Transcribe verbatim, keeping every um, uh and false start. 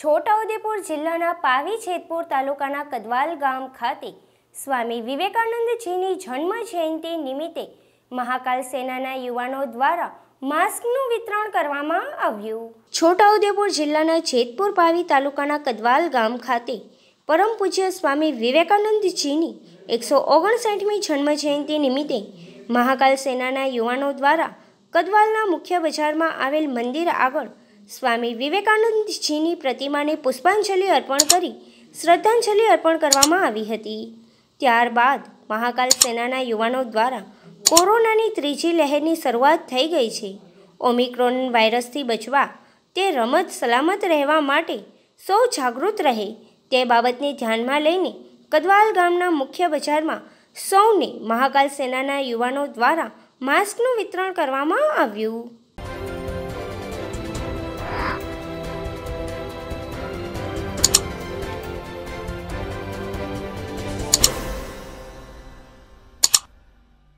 છોટાઉદેપુર જિલ્લાના પાવી જેતપુર તાલુકાના કદવાલ ગામ ખાતે સ્વામી વિવેકાનંદજીની જન્મ જયંતિ નિમિત્તે મહાકાલ સેનાના યુવાનો દ્વારા માસ્કનું વિતરણ કરવામાં આવ્યું। છોટાઉદેપુર જિલ્લાના જેતપુર પાવી તાલુકાના કદવાલ ગામ ખાતે પરમ પૂજ્ય સ્વામી વિવેકાનંદજીની એકસો ઓગણસાઠમી જન્મ જયંતિ નિમિત્તે મહાકાલ સેનાના યુવાનો દ્વારા કદવાલના મુખ્ય બજારમાં આવેલ મંદિર આગળ સ્વામી વિવેકાનંદજીની પ્રતિમાને પુષ્પાંજલિ અર્પણ કરી શ્રદ્ધાંજલિ અર્પણ કરવામાં આવી હતી। ત્યારબાદ મહાકાલ સેનાના યુવાનો દ્વારા કોરોનાની ત્રીજી લહેરની શરૂઆત થઈ ગઈ છે। ઓમિક્રોન વાયરસથી બચવા તે રમત સલામત રહેવા માટે સૌ જાગૃત રહે તે બાબતને ધ્યાનમાં લઈને કદવાલ ગામના મુખ્ય બજારમાં સૌને મહાકાલ સેનાના યુવાનો દ્વારા માસ્કનું વિતરણ કરવામાં આવ્યું।